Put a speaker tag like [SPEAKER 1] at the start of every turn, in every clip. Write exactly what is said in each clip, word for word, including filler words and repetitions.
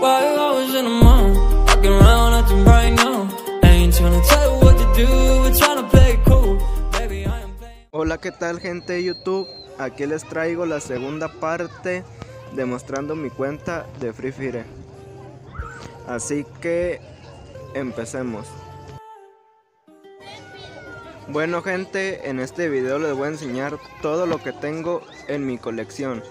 [SPEAKER 1] Why you always in the mood? Walking around acting right now. Ain't tryna tell you what to do, we're tryna play cool. Baby, I am playing.
[SPEAKER 2] Hola, ¿qué tal, gente de YouTube? Aquí les traigo la segunda parte demostrando mi cuenta de Free Fire. Así que empecemos. Bueno, gente, en este video les voy a enseñar todo lo que tengo en mi colección.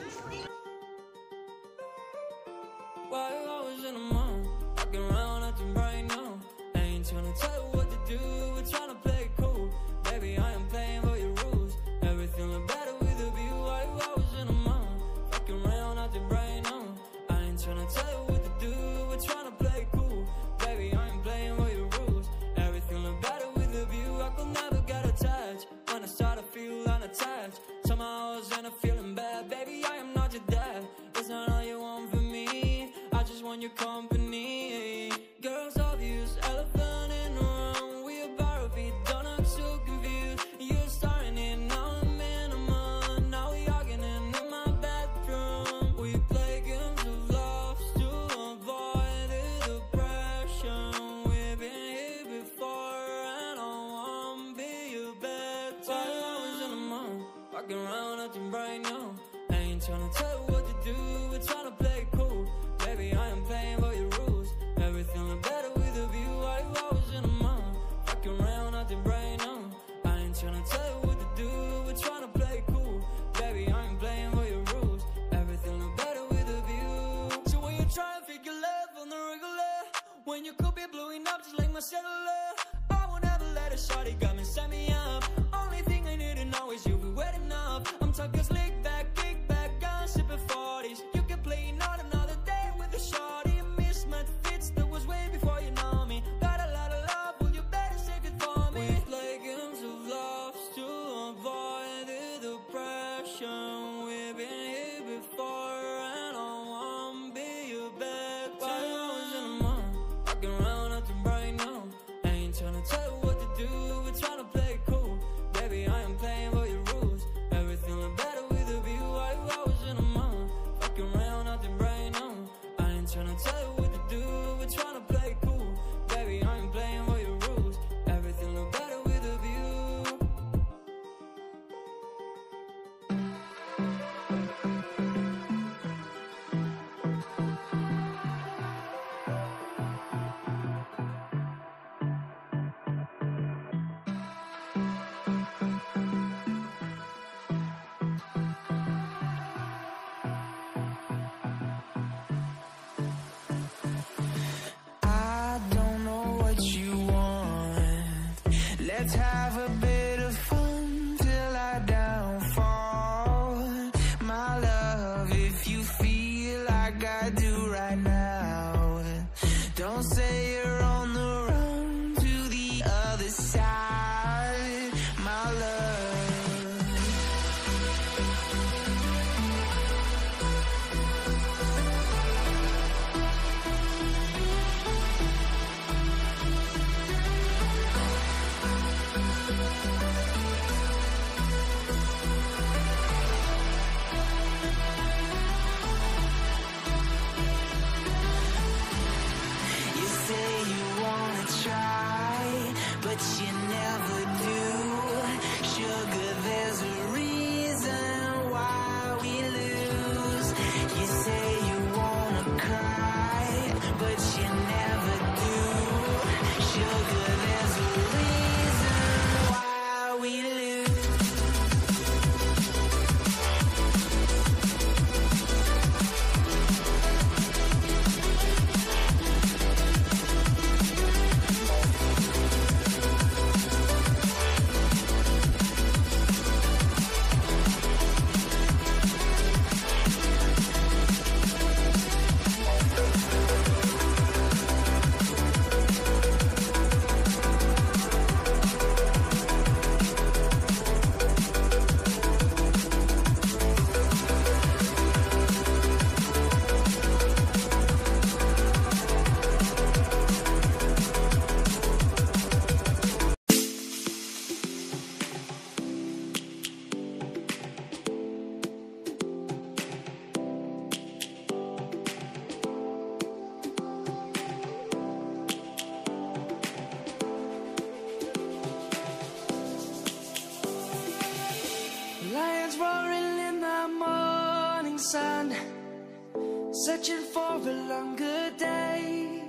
[SPEAKER 1] Your company, girls obvious, elephant in the room. We about to be done, I'm so confused. You're starting it, now I'm in a month. Now we arguing in my bedroom. We play games of love to avoid the depression. We've been here before and I won't be your bed. While I was in a month, walking around acting right now. I ain't tryna tell you what to do, we're tryna play cool. Baby, I am playing by your rules. Everything look better with a view. Why you always in a month? Fucking around, nothing right now. I ain't tryna tell you what to do. We're tryna play cool. Baby, I ain't playing by your rules. Everything look better with a view. So when you try and figure love on the regular, when you could be blowing up just like my cellular, I won't ever let a shawty come and set me up. Only thing I need to know is you be wet enough. I'm talking slick back, kick back, gun sipping forties. You can play not another day with a shawty. Mismatched fits that was way before you know me. Got a lot of love, well you better save it for me. We play games of love to avoid the depression. We've been here before and I won't be your bed. While I was in a month, walking around acting right now. I ain't tryna tell you what to do, we're tryna play cool. Baby, I am playing by your rules. Everything look better with a view. While I was in a month, walking around acting right now. I ain't tryna tell you what to do, we're tryna play cool. Baby, I ain't playing by your rules. Everything look better with a view.
[SPEAKER 3] Let's have a bit of fun till I downfall. My love, if you feel like I do right now, don't say you're on the run to the other side, my love. searching for a longer day.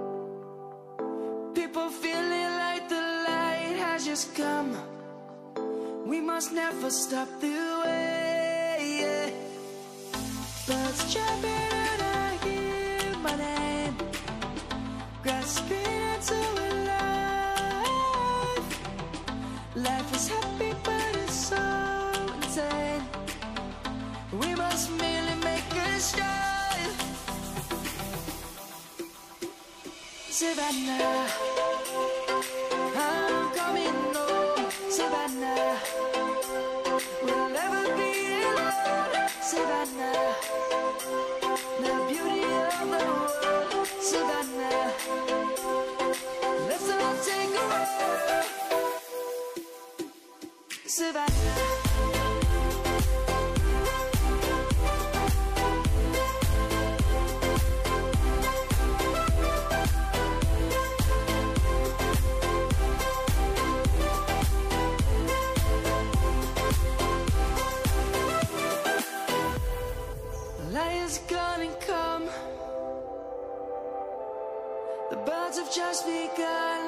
[SPEAKER 3] People feeling like the light has just come. We must never stop the way, yeah. Birds chirping and I hear my name, grasping into a life. Life is happy but it's so insane. We must merely make a start. Savannah, I'm coming home. Savannah, we'll never be alone. Savannah, the beauty of the world. Savannah, let's all take a walk. Savannah. Lion's gonna come. The birds have just begun.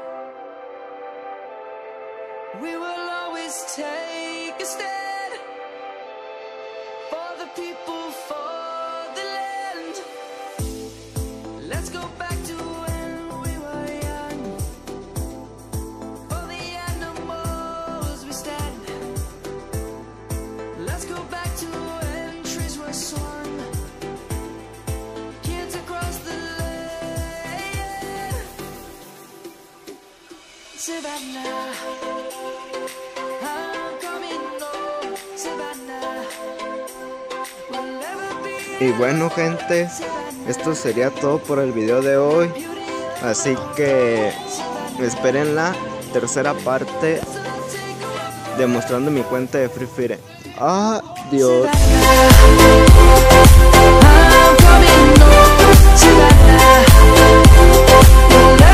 [SPEAKER 3] We will always take a stand for the people, for the land. Let's go back to when we were young. For the animals we stand. Let's go back to when trees were swung. Kids across the land. Savannah, I'm coming home. Savannah, we'll never be.
[SPEAKER 2] Y bueno, gente, esto sería todo por el video de hoy. Así que esperen la tercera parte demostrando mi cuenta de Free Fire. Adiós.
[SPEAKER 3] I'm coming home. Savannah, we'll never